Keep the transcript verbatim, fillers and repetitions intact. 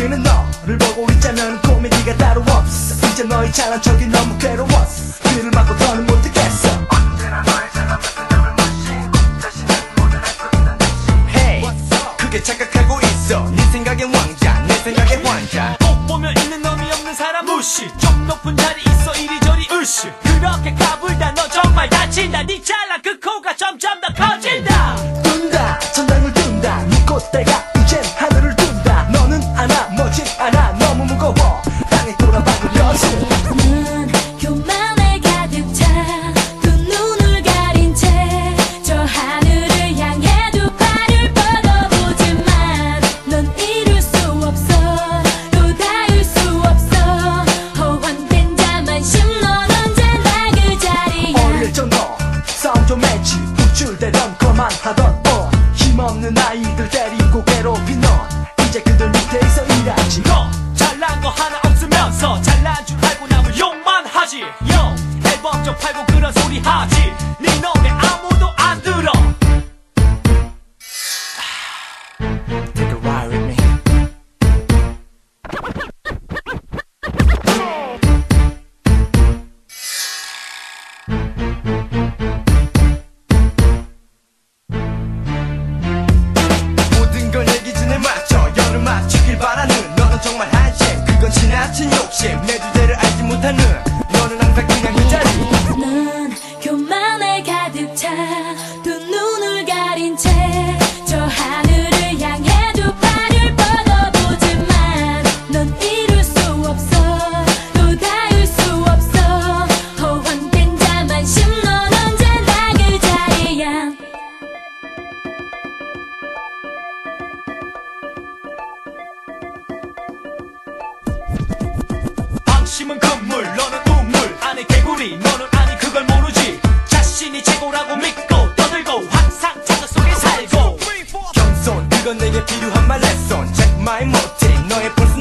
그는 너를 보고 있자면 코미디가 따로 없어. 이제 너의 잘난 척이 너무 괴로웠어. 귀를 막고 더는 못하겠어. 언제나 너의 잘난 척을 무시고 자신은 모든 알고 있는 듯이. Hey, 크게 착각하고 있어. 네 생각엔 왕자, 내 생각엔 환자. 꼭 보면 있는 놈이 없는 사람 무시. 좀 높은 자리 있어 이리저리 으쌰. 그렇게 까불다 너 정말 다친다. 네 잘난 그 코가 점점 더 커진다. 둔다 천장을 둔다. 네 콧대가 이젠 하늘을 둔다. 너는 하나 멋진 않아 너무 무거워. 땅에 돌아박으려서 넌 교만에 가득 차 두 눈을 가린 채 저 하늘을 향해 두 팔을 뻗어보지만 넌 이룰 수 없어. 또 닿을 수 없어. 허황된 자만심. 넌 언제나 그 자리야. 어릴 적 너 싸움 좀 했지. 우쭐대던 거만하던 어 힘없는 아이들 때리고 괴롭힌 넌 이제 그들 밑에서 일하지. 너 잘난 거 하나 없으면서 잘난 줄 알고 남을 욕만 하지. 요 앨범 좀 팔고 그런 소리 하지. 네 노래 아무도 안 들어. Take a ride with me. 모든 걸 내 기준에 맞춰 열을 맞추길 바라는 너는 정말 한심. 그건 지나친 욕심. 내 주제를 알지 못하는 너는 항상 그냥 그 자리. 넌 교만에 가득 차 두 눈을 가린 채 저 하늘을 향해 두 팔을 뻗어보지만 넌 이룰 수 없어. 또 닿을 수 없어. 허황된 자만심. 넌 언제나 그 자리야. 방심은 금물 너는 우물 안에 개구리. 너는 아니 그걸 모르지. 자신이 최고라고 믿고 떠들고 항상 자극 속에 살고. 겸손 그건 내게 필요한 말 레슨. Check my motive 너의 볼